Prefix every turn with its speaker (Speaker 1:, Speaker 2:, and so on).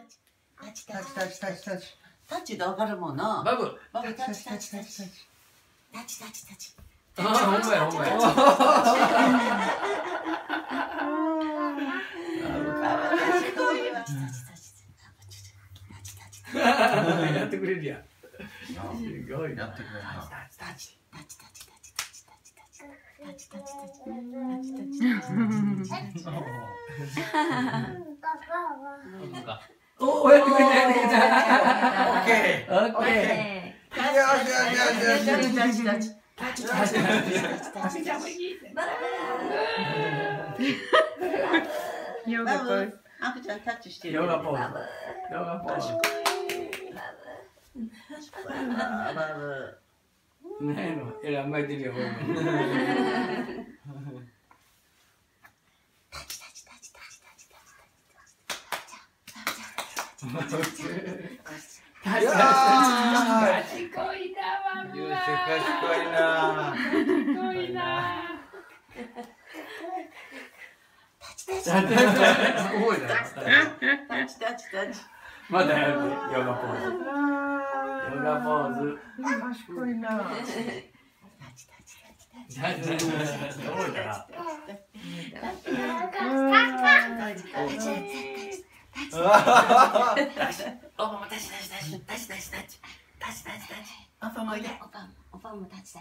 Speaker 1: タッチでわかるもんな。
Speaker 2: バブ。
Speaker 1: タッチ。
Speaker 2: ああ、ほんまやほんまや。やってくれるやん。すごいな。
Speaker 1: やってくれるな。
Speaker 2: おお、やってくれたやってくれた。
Speaker 1: オッケー。
Speaker 2: オッケー。
Speaker 1: よし。
Speaker 3: ヨガポーズ。
Speaker 1: あくちゃんタッチしてる。
Speaker 2: ヨガポーズ。ヨガポーズ。ねえの、えらい甘えてるよ。まだやるヨガポーズ。ヨガポーズ。
Speaker 3: 賢いな。
Speaker 1: おパンもタッチ。